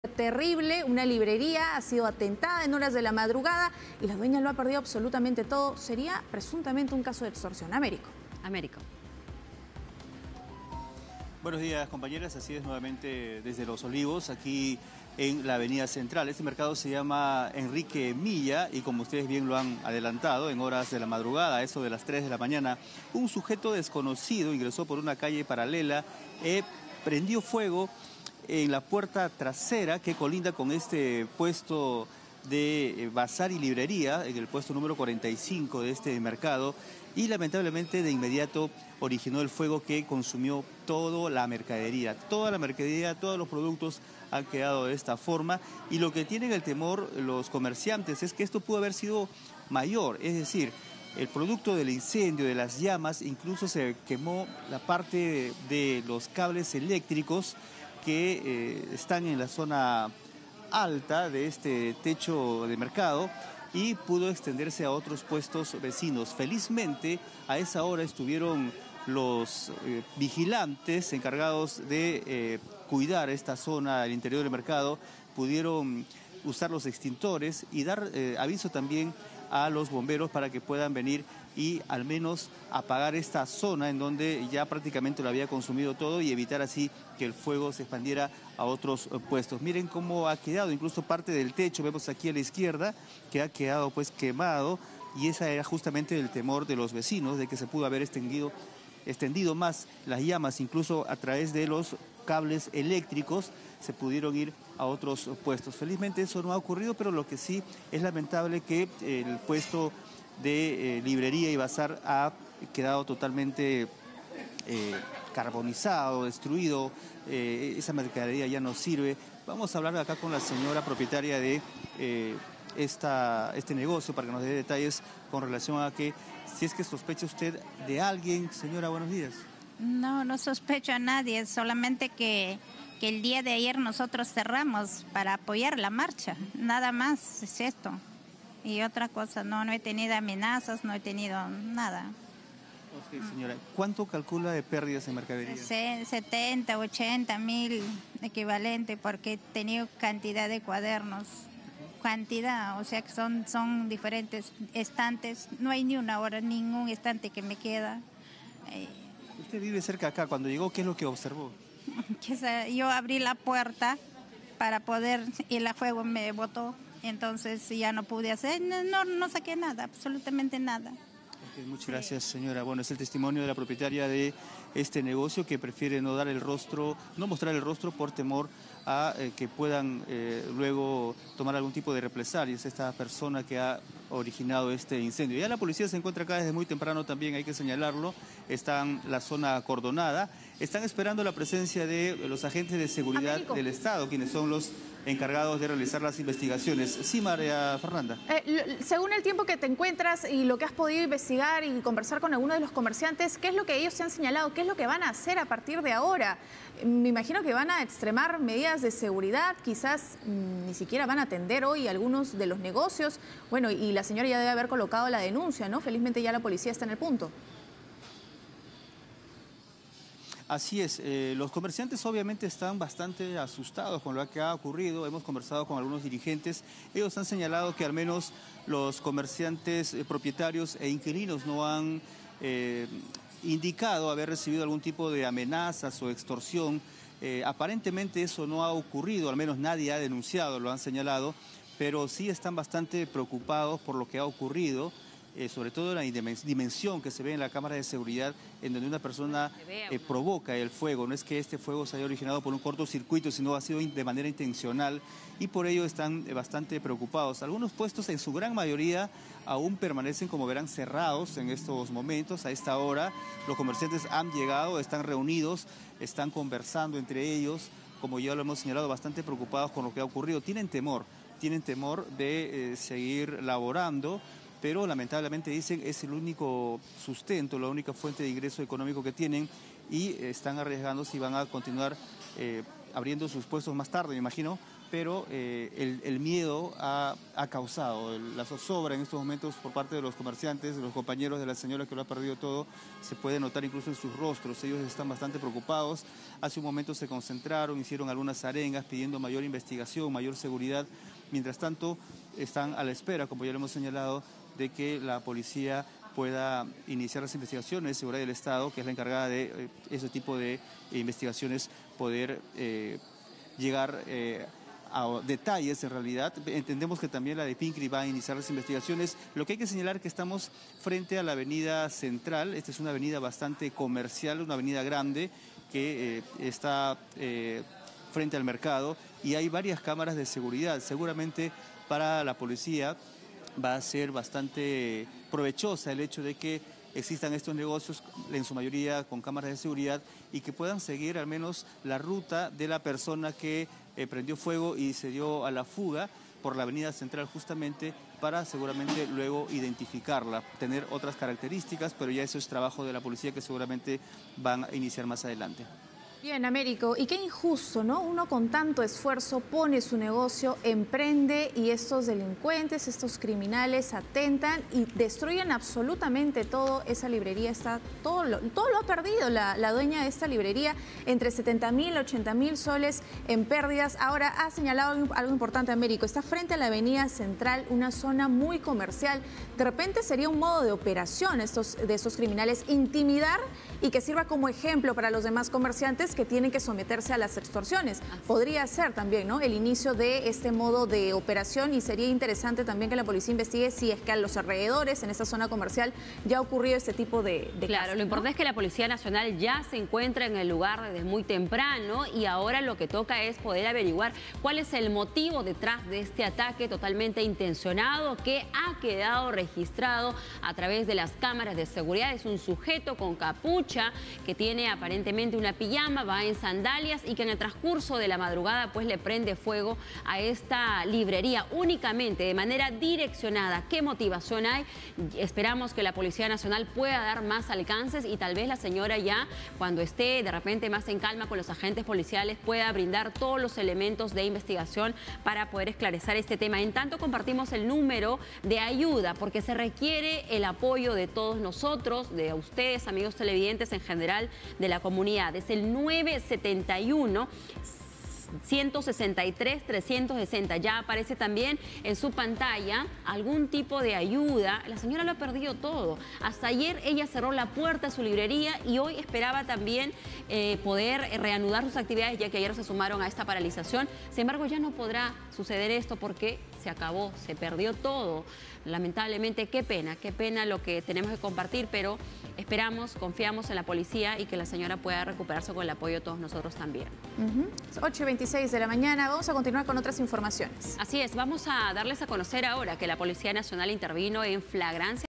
Terrible, una librería ha sido atentada en horas de la madrugada y la dueña lo ha perdido absolutamente todo. Sería presuntamente un caso de extorsión. Américo. Buenos días, compañeras. Así es, nuevamente desde Los Olivos, aquí en la avenida central. Este mercado se llama Enrique Milla y, como ustedes bien lo han adelantado, en horas de la madrugada, a eso de las 3 de la mañana, un sujeto desconocido ingresó por una calle paralela, prendió fuego en la puerta trasera que colinda con este puesto de bazar y librería, en el puesto número 45 de este mercado, y lamentablemente de inmediato originó el fuego que consumió toda la mercadería, todos los productos han quedado de esta forma, y lo que tienen el temor los comerciantes es que esto pudo haber sido mayor, es decir, el producto del incendio, de las llamas, incluso se quemó la parte de los cables eléctricos que están en la zona alta de este techo de mercado y pudo extenderse a otros puestos vecinos. Felizmente, a esa hora estuvieron los vigilantes encargados de cuidar esta zona al interior del mercado, pudieron usar los extintores y dar aviso también a los bomberos para que puedan venir y al menos apagar esta zona en donde ya prácticamente lo había consumido todo y evitar así que el fuego se expandiera a otros puestos. Miren cómo ha quedado, incluso parte del techo, vemos aquí a la izquierda, que ha quedado pues quemado, y esa era justamente el temor de los vecinos, de que se pudo haber extendido más las llamas, incluso a través de los cables eléctricos se pudieron ir a otros puestos. Felizmente eso no ha ocurrido, pero lo que sí es lamentable que el puesto de librería y bazar ha quedado totalmente carbonizado, destruido, esa mercadería ya no sirve. Vamos a hablar acá con la señora propietaria de este negocio para que nos dé detalles con relación a que si es que sospecha usted de alguien. Señora, buenos días. No sospecho a nadie, solamente que el día de ayer nosotros cerramos para apoyar la marcha, nada más es esto. Y otra cosa, no he tenido amenazas, no he tenido nada. Okay, señora, ¿cuánto calcula de pérdidas en mercadería? 70, 80 mil equivalente, porque he tenido cantidad de cuadernos. Cantidad, o sea que son diferentes estantes, no hay ni una hora, ningún estante que me queda. Usted vive cerca acá, cuando llegó, ¿qué es lo que observó? Yo abrí la puerta para poder, y el fuego me botó, entonces ya no pude hacer, no saqué nada, absolutamente nada. Okay, muchas gracias, señora. Bueno, es el testimonio de la propietaria de este negocio que prefiere no mostrar el rostro por temor a que puedan luego tomar algún tipo de represalias esta persona que ha originado este incendio. Ya la policía se encuentra acá desde muy temprano también, hay que señalarlo, está en la zona acordonada, están esperando la presencia de los agentes de seguridad del Estado, quienes son los encargados de realizar las investigaciones. Sí, María Fernanda. Según el tiempo que te encuentras y lo que has podido investigar y conversar con alguno de los comerciantes, ¿qué es lo que ellos te han señalado? ¿Qué es lo que van a hacer a partir de ahora? Me imagino que van a extremar medidas de seguridad, quizás ni siquiera van a atender hoy algunos de los negocios. Bueno, y la señora ya debe haber colocado la denuncia, ¿no? Felizmente ya la policía está en el punto. Así es, los comerciantes obviamente están bastante asustados con lo que ha ocurrido. Hemos conversado con algunos dirigentes, ellos han señalado que al menos los comerciantes propietarios e inquilinos no han indicado haber recibido algún tipo de amenazas o extorsión. Aparentemente eso no ha ocurrido, al menos nadie ha denunciado, lo han señalado, pero sí están bastante preocupados por lo que ha ocurrido. Sobre todo la dimensión que se ve en la cámara de seguridad, en donde una persona provoca el fuego. No es que este fuego se haya originado por un cortocircuito, sino ha sido de manera intencional, y por ello están bastante preocupados. Algunos puestos, en su gran mayoría, aún permanecen, como verán, cerrados en estos momentos. A esta hora los comerciantes han llegado, están reunidos, están conversando entre ellos, como ya lo hemos señalado, bastante preocupados con lo que ha ocurrido. Tienen temor de seguir laborando, pero lamentablemente dicen es el único sustento, la única fuente de ingreso económico que tienen, y están arriesgando si van a continuar abriendo sus puestos más tarde, me imagino, pero el miedo ha causado la zozobra en estos momentos por parte de los comerciantes, de los compañeros de la señora que lo ha perdido todo. Se puede notar incluso en sus rostros, ellos están bastante preocupados. Hace un momento se concentraron, hicieron algunas arengas pidiendo mayor investigación, mayor seguridad. Mientras tanto, están a la espera, como ya lo hemos señalado, de que la policía pueda iniciar las investigaciones, Seguridad del Estado, que es la encargada de ese tipo de investigaciones, poder llegar a detalles en realidad. Entendemos que también la de Pincri va a iniciar las investigaciones. Lo que hay que señalar es que estamos frente a la avenida central. Esta es una avenida bastante comercial, una avenida grande que está frente al mercado y hay varias cámaras de seguridad. Seguramente para la policía va a ser bastante provechosa el hecho de que existan estos negocios, en su mayoría con cámaras de seguridad, y que puedan seguir al menos la ruta de la persona que prendió fuego y se dio a la fuga por la avenida central, justamente para seguramente luego identificarla, tener otras características, pero ya eso es trabajo de la policía que seguramente van a iniciar más adelante. Bien, Américo, y qué injusto, ¿no? Uno con tanto esfuerzo pone su negocio, emprende y estos delincuentes, estos criminales atentan y destruyen absolutamente todo. Esa librería está, todo lo ha perdido la dueña de esta librería, entre 70.000, 80.000 soles en pérdidas. Ahora ha señalado algo importante, Américo, está frente a la avenida central, una zona muy comercial. De repente sería un modo de operación de estos criminales, intimidar y que sirva como ejemplo para los demás comerciantes que tienen que someterse a las extorsiones. Podría ser también, ¿no?, el inicio de este modo de operación, y sería interesante también que la policía investigue si es que a los alrededores, en esta zona comercial, ya ha ocurrido este tipo de Claro, casos, lo importante, ¿no?, es que la Policía Nacional ya se encuentra en el lugar desde muy temprano y ahora lo que toca es poder averiguar cuál es el motivo detrás de este ataque totalmente intencionado que ha quedado registrado a través de las cámaras de seguridad. Es un sujeto con capucha que tiene aparentemente una pijama, va en sandalias y que en el transcurso de la madrugada pues le prende fuego a esta librería únicamente de manera direccionada. ¿Qué motivación hay? Esperamos que la Policía Nacional pueda dar más alcances y tal vez la señora ya, cuando esté de repente más en calma con los agentes policiales, pueda brindar todos los elementos de investigación para poder esclarecer este tema. En tanto, compartimos el número de ayuda porque se requiere el apoyo de todos nosotros, de ustedes, amigos televidentes, en general de la comunidad. Es el 971 163 360. Ya aparece también en su pantalla algún tipo de ayuda. La señora lo ha perdido todo. Hasta ayer ella cerró la puerta a su librería y hoy esperaba también poder reanudar sus actividades, ya que ayer se sumaron a esta paralización. Sin embargo, ya no podrá suceder esto porque se acabó, se perdió todo. Lamentablemente, qué pena lo que tenemos que compartir, pero esperamos, confiamos en la policía y que la señora pueda recuperarse con el apoyo de todos nosotros también. 8:26 de la mañana, vamos a continuar con otras informaciones. Así es, vamos a darles a conocer ahora que la Policía Nacional intervino en flagrancia